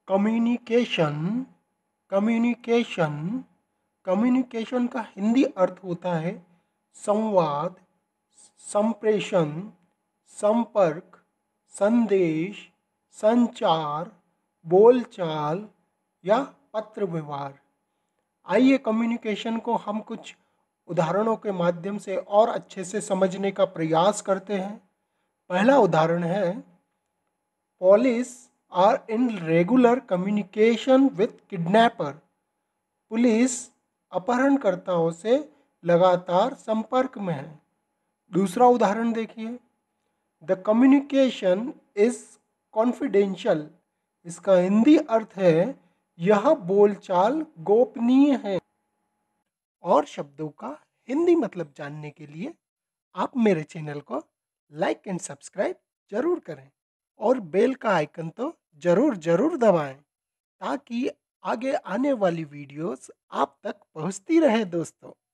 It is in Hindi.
कम्युनिकेशन कम्युनिकेशन कम्युनिकेशन का हिंदी अर्थ होता है संवाद, संप्रेषण, संपर्क, संदेश, संचार, बोलचाल या पत्र व्यवहार। आइए कम्युनिकेशन को हम कुछ उदाहरणों के माध्यम से और अच्छे से समझने का प्रयास करते हैं। पहला उदाहरण है, police are in regular communication with kidnapper. Police अपहरणकर्ताओं से लगातार संपर्क में है। दूसरा उदाहरण देखिए, द कम्युनिकेशन इज कॉन्फिडेंशियल। इसका हिंदी अर्थ है यह बोलचाल गोपनीय है। और शब्दों का हिंदी मतलब जानने के लिए आप मेरे चैनल को लाइक एंड सब्सक्राइब जरूर करें और बेल का आइकन तो जरूर दबाएं ताकि आगे आने वाली वीडियोस आप तक पहुंचती रहे दोस्तों।